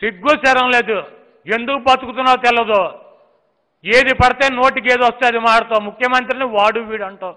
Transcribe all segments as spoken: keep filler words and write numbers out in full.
సిగ్గు శరం లేదు, ఎందుకు బతుకుతున్నావు తెలదు, ఏది పడితే నోటికి ఏది వస్తే అది మాడతావు, ముఖ్యమంత్రిని వాడు వీడు అంటావు,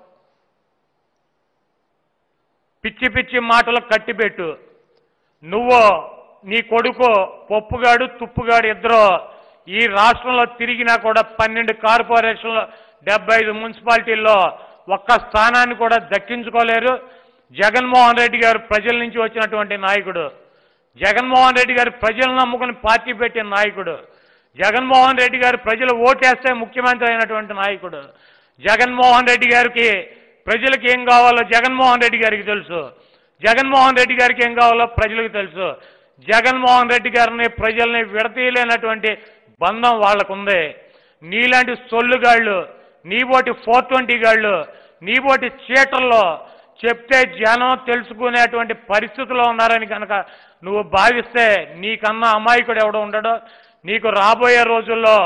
పిచ్చి పిచ్చి మాటలకు కట్టిపెట్టు. నువ్వు నీ కొడుకు పప్పుగాడు తుప్పుగాడు ఇద్దరు ఈ రాష్ట్రంలో తిరిగినా కూడా పన్నెండు కార్పొరేషన్లో డెబ్బై ఐదు మున్సిపాలిటీల్లో ఒక్క స్థానాన్ని కూడా దక్కించుకోలేరు. జగన్మోహన్ రెడ్డి గారు ప్రజల నుంచి వచ్చినటువంటి నాయకుడు, జగన్మోహన్ రెడ్డి గారు ప్రజలు నమ్ముకుని పార్టీ పెట్టిన నాయకుడు, జగన్మోహన్ రెడ్డి గారు ప్రజలు ఓటేస్తే ముఖ్యమంత్రి అయినటువంటి నాయకుడు. జగన్మోహన్ రెడ్డి గారికి ప్రజలకు ఏం కావాలో జగన్మోహన్ రెడ్డి గారికి తెలుసు, జగన్మోహన్ రెడ్డి గారికి ఏం కావాలో ప్రజలకు తెలుసు. జగన్మోహన్ రెడ్డి గారిని ప్రజల్ని విడతీయలేనటువంటి బంధం వాళ్ళకుంది. నీలాంటి సొల్లుగాళ్ళు, నీబోటి ఫోర్ ట్వంటీ గాళ్ళు, నీబోటి చీటర్లో చెప్తే జనం తెలుసుకునేటువంటి పరిస్థితుల్లో ఉన్నారని కనుక నువ్వు భావిస్తే నీకన్నా అమాయకుడు ఎవడో ఉండడో. నీకు రాబోయే రోజుల్లో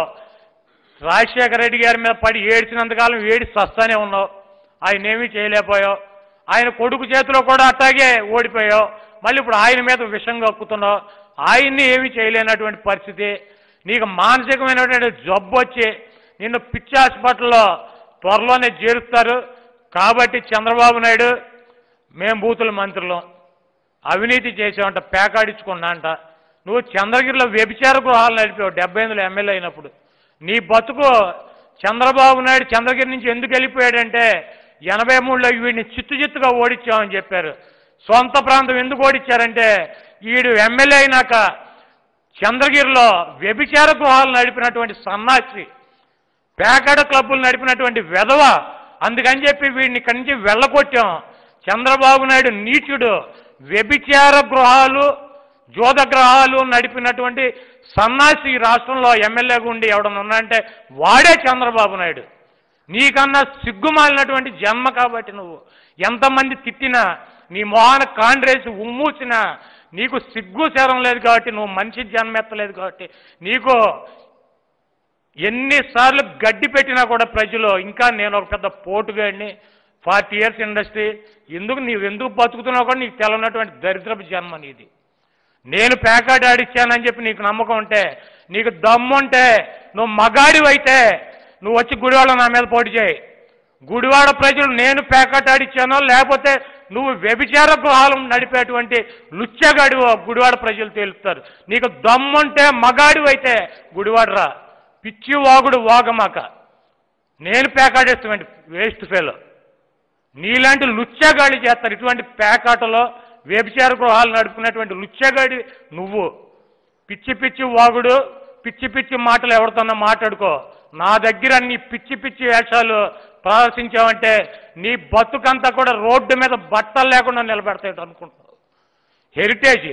రాజశేఖర రెడ్డి గారి మీద పడి ఏడ్చినంతకాలం ఏడి సస్తానే ఉన్నావు, ఆయన ఏమీ చేయలేకపోయావు. ఆయన కొడుకు చేతిలో కూడా అట్టాగే ఓడిపోయావు. మళ్ళీ ఇప్పుడు ఆయన మీద విషం కక్కుతున్నావు, ఆయన్ని ఏమీ చేయలేనటువంటి పరిస్థితి. నీకు మానసికమైనటువంటి జబ్బు వచ్చి నిన్ను పిచ్చి హాస్పిటల్లో త్వరలోనే చేరుస్తారు. కాబట్టి చంద్రబాబు నాయుడు మేము బూతుల మంత్రులం, అవినీతి చేసావంట, పేకాడించుకున్నా అంట. నువ్వు చంద్రగిరిలో వ్యభిచార గృహాలు నడిపావు డెబ్బై ఎనిమిదిలో ఎమ్మెల్యే అయినప్పుడు. నీ బతుకు చంద్రబాబు నాయుడు చంద్రగిరి నుంచి ఎందుకు వెళ్ళిపోయాడంటే ఎనభై మూడులో వీడిని చిత్తు చిత్తుగా ఓడించామని చెప్పారు. సొంత ప్రాంతం ఎందుకు ఓడించారంటే వీడు ఎమ్మెల్యే అయినాక చంద్రగిరిలో వ్యభిచార గృహాలు నడిపినటువంటి సన్నాసి, పేకాడ క్లబ్బులు నడిపినటువంటి వెధవ, అందుకని చెప్పి వీడిని ఇక్కడి నుంచి వెళ్ళగొట్టాం. చంద్రబాబు నాయుడు నీచుడు, వ్యభిచార గృహాలు జోద గ్రహాలు నడిపినటువంటి సన్నాసి రాష్ట్రంలో ఎమ్మెల్యేగా ఉండి ఎవడన్నా ఉన్నాడంటే వాడే చంద్రబాబు నాయుడు. నీకన్నా సిగ్గుమాలినటువంటి జన్మ. కాబట్టి నువ్వు ఎంతమంది తిట్టినా, నీ మొహాన కాండ్రేసి ఉమ్మూసినా నీకు సిగ్గు శరం లేదు. కాబట్టి నువ్వు మనిషి జన్మెత్తలేదు. కాబట్టి నీకు ఎన్నిసార్లు గడ్డి పెట్టినా కూడా ప్రజలు ఇంకా నేను ఒక పెద్ద పోటుగాడిని, ఫార్టీ ఇయర్స్ ఇండస్ట్రీ, ఎందుకు నీవు ఎందుకు బతుకుతున్నావు కూడా నీకు తెలవనటువంటి దరిద్రపు జన్మ నీది. నేను పేకాట ఆడిచ్చానని చెప్పి నీకు నమ్మకం ఉంటే, నీకు దమ్ముంటే, నువ్వు మగాడివైతే నువ్వు వచ్చి గుడివాడ నా మీద పోటీ చేయి. గుడివాడ ప్రజలు నేను పేకాట ఆడిచ్చానో లేకపోతే నువ్వు వ్యభిచార గృహాలు నడిపేటువంటి లుచ్చగాడివో గుడివాడ ప్రజలు తేలుస్తారు. నీకు దమ్ముంటే మగాడివైతే గుడివాడరా, పిచ్చి వాగుడు వాగమాక. నేను పేకాడేస్తామండి వేస్ట్ ఫెలో. నీలాంటి లుచ్చగాడి చేస్తారు ఇటువంటి పేకాటలో వ్యభిచార గృహాలు నడుపుకునేటువంటి లుచ్చగాడి నువ్వు. పిచ్చి పిచ్చి వాగుడు, పిచ్చి పిచ్చి మాటలు ఎవరితోన్నా మాట్లాడుకో. నా దగ్గర నీ పిచ్చి పిచ్చి వేషాలు ప్రదర్శించావంటే నీ బతుకంతా కూడా రోడ్డు మీద బట్టలు లేకుండా నిలబెడతాయి అనుకుంటున్నావు. హెరిటేజ్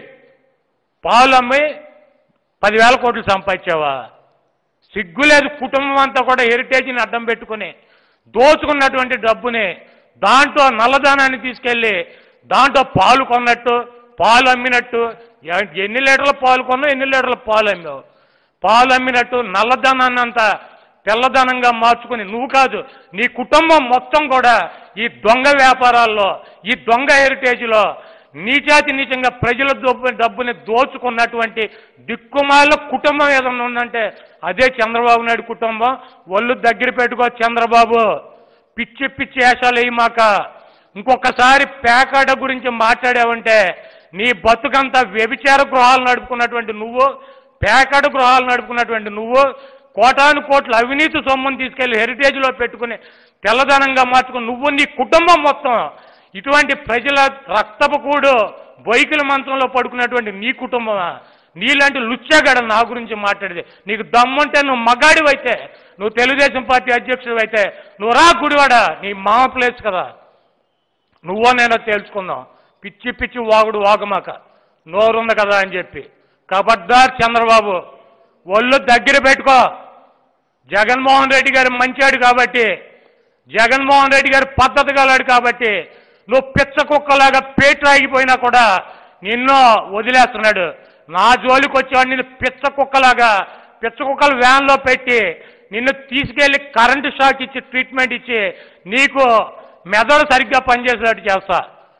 పాలు అమ్మి పదివేల కోట్లు సంపాదించావా? సిగ్గులేదు. కుటుంబం అంతా కూడా హెరిటేజ్ని అడ్డం పెట్టుకుని దోచుకున్నటువంటి డబ్బుని దాంట్లో నల్లదానాన్ని తీసుకెళ్ళి దాంట్లో పాలు కొన్నట్టు, పాలు అమ్మినట్టు, ఎన్ని లీటర్ల పాలు కొన్నావు, ఎన్ని లీటర్ల పాలు అమ్మావు. పాలు అమ్మినట్టు నల్లధనాన్ని అంతా తెల్లధనంగా మార్చుకుని నువ్వు కాదు, నీ కుటుంబం మొత్తం కూడా ఈ దొంగ వ్యాపారాల్లో, ఈ దొంగ హెరిటేజ్లో నీచాతి నీచంగా ప్రజల డబ్బుని దోచుకున్నటువంటి దిక్కుమాల కుటుంబం ఏదన్నా ఉందంటే అదే చంద్రబాబు నాయుడు కుటుంబం. ఒళ్ళు దగ్గర పెట్టుకో చంద్రబాబు, పిచ్చి పిచ్చి వేషాలు వేయమాక. ఇంకొకసారి పేకాట గురించి మాట్లాడావంటే నీ బతుకంతా వ్యభిచార గృహాలు నడుపుకున్నటువంటి నువ్వు, పేకాట గృహాలు నడుపుకున్నటువంటి నువ్వు, కోటాను కోట్ల అవినీతి సొమ్మును తీసుకెళ్లి హెరిటేజ్లో పెట్టుకుని తెల్లదనంగా మార్చుకుని నువ్వు, నీ కుటుంబం మొత్తం ఇటువంటి ప్రజల రక్తపు కూడు బొయ్కిల మంత్రంలో పడుకున్నటువంటి నీ కుటుంబమా? నీలాంటి లుచ్చాగాడ నా గురించి మాట్లాడితే నీకు దమ్ముంటే నువ్వు మగాడివైతే, నువ్వు తెలుగుదేశం పార్టీ అధ్యక్షుడు అయితే నువ్వు రా గుడివాడ, నీ మామ ప్లేస్ కదా. నువ్వో నేనో తేల్చుకుందాం. పిచ్చి పిచ్చి వాగుడు వాగమాక, నోరుంది కదా అని చెప్పి. కబడ్దార్ చంద్రబాబు, ఒళ్ళు దగ్గర పెట్టుకో. జగన్మోహన్ రెడ్డి గారు మంచాడు కాబట్టి, జగన్మోహన్ రెడ్డి గారు పద్ధతి గలాడు కాబట్టి నువ్వు పిచ్చ కుక్కలాగా పేట్లు ఆగిపోయినా కూడా నిన్ను వదిలేస్తున్నాడు. నా జోలికి వచ్చేవాడు నిన్ను పిచ్చ కుక్కలాగా, పిచ్చ కుక్కలు వ్యాన్లో పెట్టి నిన్ను తీసుకెళ్లి కరెంటు షాక్ ఇచ్చి ట్రీట్మెంట్ ఇచ్చి నీకు మెదడు సరిగ్గా పనిచేసేటట్టు చేస్తా.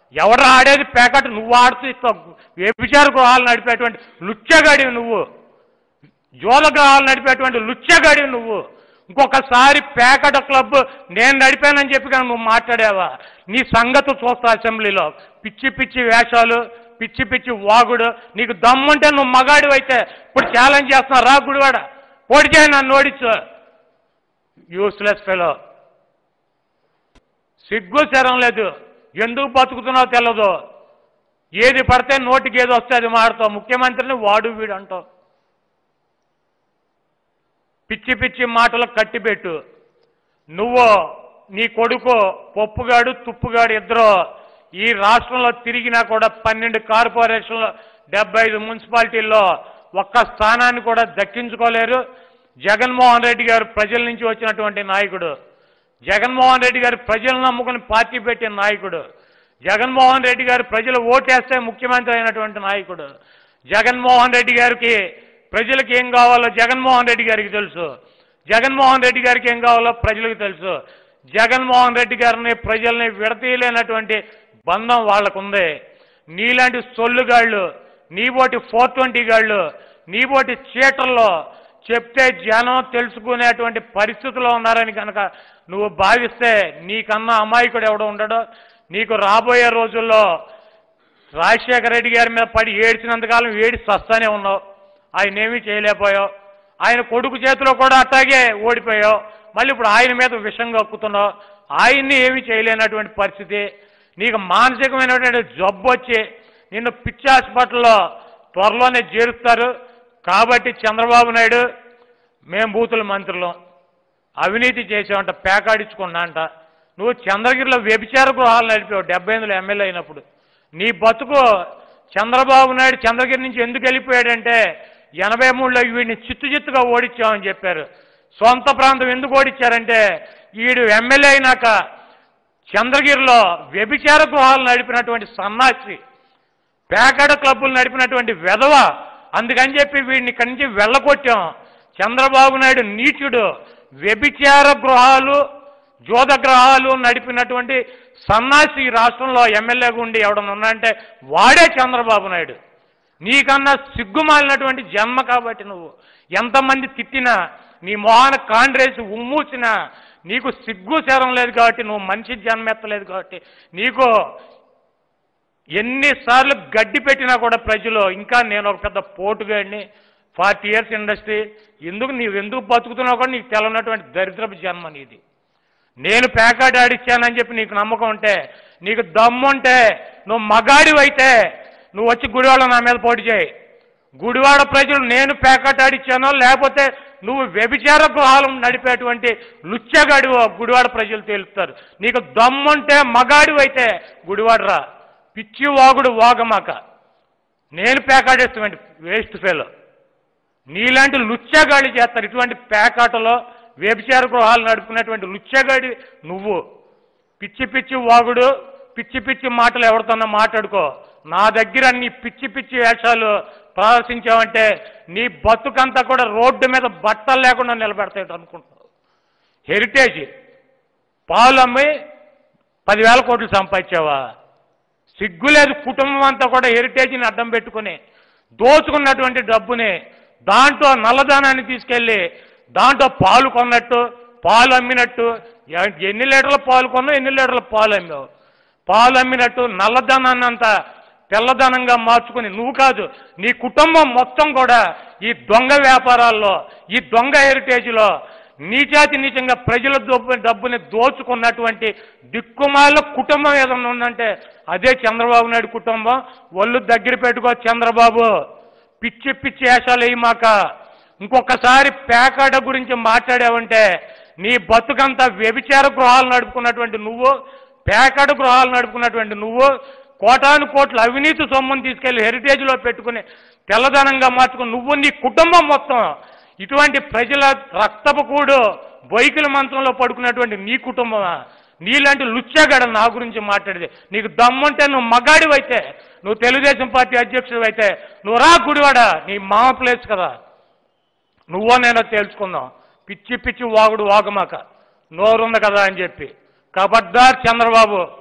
ఎవరు ఆడేది పేకాట, నువ్వు ఆడుతూ ఇస్తావు. వ్యభిచార గృహాలు నడిపేటువంటి లుచ్చగాడివి నువ్వు, జోల గృహాలు నడిపేటువంటి లుచ్చగాడివి నువ్వు. ఇంకొకసారి పేకాట క్లబ్ నేను నడిపానని చెప్పి కానీ నువ్వు మాట్లాడావా, నీ సంగతి చూస్తా అసెంబ్లీలో. పిచ్చి పిచ్చి వేషాలు, పిచ్చి పిచ్చి వాగుడు. నీకు దమ్ముంటే నువ్వు మగాడు అయితే ఇప్పుడు ఛాలెంజ్ చేస్తున్నావు, రా గుడివాడ పోటీ చేయి, నన్ను ఓడించు. యూస్లెస్ ఫెలో, సిగ్గు శరం లేదు, ఎందుకు బతుకుతున్నావు తెలదు. ఏది పడితే నోటికి ఏది వస్తే అది మాడతావు. ముఖ్యమంత్రిని వాడు వీడు అంటావు. పిచ్చి పిచ్చి మాటలు కట్టిపెట్టు. నువ్వు నీ కొడుకు పప్పుగాడు తుప్పుగాడు ఇద్దరు ఈ రాష్ట్రంలో తిరిగినా కూడా పన్నెండు కార్పొరేషన్లు డెబ్బై ఐదు మున్సిపాలిటీల్లో ఒక్క స్థానాన్ని కూడా దక్కించుకోలేరు. జగన్మోహన్ రెడ్డి గారు ప్రజల నుంచి వచ్చినటువంటి నాయకుడు, జగన్మోహన్ రెడ్డి గారు ప్రజలను నమ్ముకుని పార్టీ పెట్టిన నాయకుడు, జగన్మోహన్ రెడ్డి గారు ప్రజలు ఓటేస్తే ముఖ్యమంత్రి అయినటువంటి నాయకుడు. జగన్మోహన్ రెడ్డి గారికి ప్రజలకు ఏం కావాలో జగన్మోహన్ రెడ్డి గారికి తెలుసు, జగన్మోహన్ రెడ్డి గారికి ఏం కావాలో ప్రజలకు తెలుసు. జగన్మోహన్ రెడ్డి గారిని ప్రజల్ని విడతీయలేనటువంటి బంధం వాళ్ళకుంది. నీలాంటి సొల్లుగాళ్ళు, నీబోటి ఫోర్ ట్వంటీ గాళ్ళు, నీబోటి చీటల్లో చెప్తే జనం తెలుసుకునేటువంటి పరిస్థితుల్లో ఉన్నారని కనుక నువ్వు భావిస్తే నీకన్నా అమాయకుడు ఎవడో ఉండడో. నీకు రాబోయే రోజుల్లో రాజశేఖర రెడ్డి గారి మీద పడి ఏడ్చినంతకాలం ఏడి సస్తానే ఉన్నావు, ఆయన ఏమీ చేయలేకపోయావు. ఆయన కొడుకు చేతిలో కూడా అట్లాగే ఓడిపోయావు. మళ్ళీ ఇప్పుడు ఆయన మీద విషం కక్కుతున్నావు, ఆయన్ని ఏమీ చేయలేనటువంటి పరిస్థితి. నీకు మానసికమైనటువంటి జబ్బు వచ్చి నిన్ను పిచ్చి హాస్పిటల్లో త్వరలోనే చేరుస్తారు. కాబట్టి చంద్రబాబు నాయుడు, మేము బూతుల మంత్రులం, అవినీతి చేసావంట, పేకాడించుకున్నా అంట. నువ్వు చంద్రగిరిలో వ్యభిచార గృహాలు నడిపావు డెబ్బై ఎనిమిదిలో ఎమ్మెల్యే అయినప్పుడు. నీ బతుకు చంద్రబాబు నాయుడు చంద్రగిరి నుంచి ఎందుకు వెళ్ళిపోయాడంటే ఎనభై మూడులో వీడిని చిత్తు చిత్తుగా ఓడించామని చెప్పారు. సొంత ప్రాంతం ఎందుకు ఓడించారంటే వీడు ఎమ్మెల్యే అయినాక చంద్రగిరిలో వ్యభిచార గృహాలు నడిపినటువంటి సన్నాసి, పేకాట క్లబ్బులు నడిపినటువంటి వెధవ, అందుకని చెప్పి వీడిని ఇక్కడి నుంచి వెళ్ళగొట్టాం. చంద్రబాబు నాయుడు నీచుడు, వ్యభిచార గృహాలు జోద గృహాలు నడిపినటువంటి సన్నాసి ఈ రాష్ట్రంలో ఎమ్మెల్యేగా ఉండి ఎవడన్నా ఉన్నాయంటే వాడే చంద్రబాబు నాయుడు. నీకన్నా సిగ్గుమాలినటువంటి జన్మ కాబట్టి నువ్వు ఎంతమంది తిట్టినా, నీ మొహాన కాండ్రేసి ఉమ్మూసినా నీకు సిగ్గు శరం లేదు కాబట్టి, నువ్వు మనిషి జన్మెత్తలేదు కాబట్టి, నీకు ఎన్నిసార్లు గడ్డి పెట్టినా కూడా ప్రజలు ఇంకా నేను ఒక పెద్ద పోటుగాడిని, ఫార్టీ ఇయర్స్ ఇండస్ట్రీ, ఎందుకు నీవు ఎందుకు బతుకుతున్నావు కూడా నీకు తెలవనటువంటి దరిద్రపు జన్మ నీది. నేను పేకాట ఆడిచ్చానని చెప్పి నీకు నమ్మకం ఉంటే, నీకు దమ్ముంటే, నువ్వు మగాడివైతే నువ్వు వచ్చి గుడివాడ నా మీద పోటీ చేయి. గుడివాడ ప్రజలు నేను పేకాట ఆడిచ్చానో లేకపోతే నువ్వు వ్యభిచార గృహాలు నడిపేటువంటి లుచ్చగాడివో గుడివాడ ప్రజలు తేలుస్తారు. నీకు దమ్ముంటే మగాడివైతే గుడివాడరా, పిచ్చి వాగుడు వాగమాక. నేను పేకాడేస్తామండి, వేస్ట్ ఫెలో. నీలాంటి లుచ్చగాడి చేస్తారు ఇటువంటి పేకాటలో వ్యభిచార గృహాలు నడుపుకునేటువంటి లుచ్చగాడి నువ్వు. పిచ్చి పిచ్చి వాగుడు, పిచ్చి పిచ్చి మాటలు ఎవరితోన్నా మాట్లాడుకో. నా దగ్గర నీ పిచ్చి పిచ్చి వేషాలు ప్రదర్శించావంటే నీ బతుకంతా కూడా రోడ్డు మీద బట్టలు లేకుండా నిలబెడతాయి అనుకుంటున్నావు. హెరిటేజ్ పాలు అమ్మి పదివేల కోట్లు సంపాదించావా? సిగ్గులేదు. కుటుంబం అంతా కూడా హెరిటేజ్ని అడ్డం పెట్టుకుని దోచుకున్నటువంటి డబ్బుని దాంట్లో నల్లదానాన్ని తీసుకెళ్ళి దాంట్లో పాలు కొన్నట్టు, పాలు అమ్మినట్టు, ఎన్ని లీటర్ల పాలు కొన్నావు, ఎన్ని లీటర్ల పాలు అమ్మావు, పాలు అమ్మినట్టు నల్లధనాన్ని అంతా తెల్లధనంగా మార్చుకుని నువ్వు కాదు నీ కుటుంబం మొత్తం కూడా ఈ దొంగ వ్యాపారాల్లో, ఈ దొంగ హెరిటేజ్లో నీచాతి నీచంగా ప్రజల డబ్బుని దోచుకున్నటువంటి దిక్కుమాల కుటుంబం ఏదన్నా ఉందంటే అదే చంద్రబాబు నాయుడు కుటుంబం. ఒళ్ళు దగ్గర పెట్టుకో చంద్రబాబు, పిచ్చి పిచ్చి వేషాలు వేయమాక. ఇంకొకసారి పేకాట గురించి మాట్లాడావంటే నీ బతుకంతా వ్యభిచార గృహాలు నడుపుకున్నటువంటి నువ్వు, పేకాట గృహాలు నడుపుకున్నటువంటి నువ్వు, కోటాను కోట్ల అవినీతి సొమ్మును తీసుకెళ్లి హెరిటేజ్లో పెట్టుకుని తెల్లదనంగా మార్చుకుని నువ్వు, నీ కుటుంబం మొత్తం ఇటువంటి ప్రజల రక్తపు కూడు బొయ్కిల మంచంలో పడుకున్నటువంటి నీ కుటుంబమా? నీలాంటి లుచ్చగాడ నా గురించి మాట్లాడితే నీకు దమ్ముంటే నువ్వు మగాడివైతే, నువ్వు తెలుగుదేశం పార్టీ అధ్యక్షుడు అయితే నువ్వు రా గుడివాడ, నీ మామ ప్లేస్ కదా, నువ్వో నేనో తేల్చుకుందాం. పిచ్చి పిచ్చి వాగుడు వాగమాక, నోరుంది కదా అని చెప్పి. కబడ్దార్ చంద్రబాబు,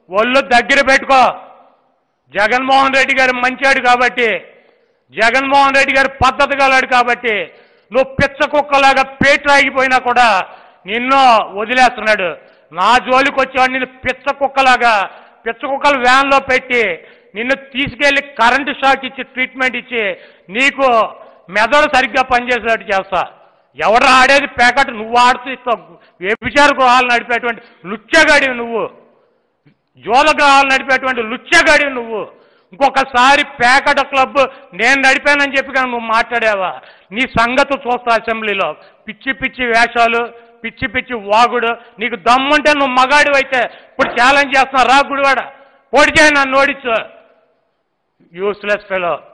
ఒళ్ళు దగ్గర పెట్టుకో. జగన్మోహన్ రెడ్డి గారు మంచాడు కాబట్టి, జగన్మోహన్ రెడ్డి గారు పద్ధతి గలాడు కాబట్టి నువ్వు పిచ్చ కుక్కలాగా పేట్లాగిపోయినా కూడా నిన్ను వదిలేస్తున్నాడు. నా జోలికి వచ్చేవాడు నిన్ను పిచ్చ కుక్కలాగా పిచ్చ కుక్కలు వ్యాన్లో పెట్టి నిన్ను తీసుకెళ్లి కరెంటు షాక్ ఇచ్చి ట్రీట్మెంట్ ఇచ్చి నీకు మెదడు సరిగ్గా పనిచేసేటట్టు చేస్తా. ఎవరు ఆడేది ప్యాకెట్ నువ్వు ఆడుతూ ఇస్తావు. వ్యభిచార గృహాలు నడిపేటువంటి లుచ్చగాడివి నువ్వు, జోల గృహాలు నడిపేటువంటి లుచ్చగాడివి నువ్వు. ఇంకొకసారి ప్యాకెట్ క్లబ్ నేను నడిపానని చెప్పి కానీ నువ్వు మాట్లాడావా, నీ సంగతి చూస్తా అసెంబ్లీలో. పిచ్చి పిచ్చి వేషాలు, పిచ్చి పిచ్చి వాగుడు. నీకు దమ్ముంటే నువ్వు మగాడివి అయితే ఇప్పుడు ఛాలెంజ్ చేస్తున్నా, రా గుడివాడ పోటీ చేయి, నన్ను ఓడించు. Useless fellow.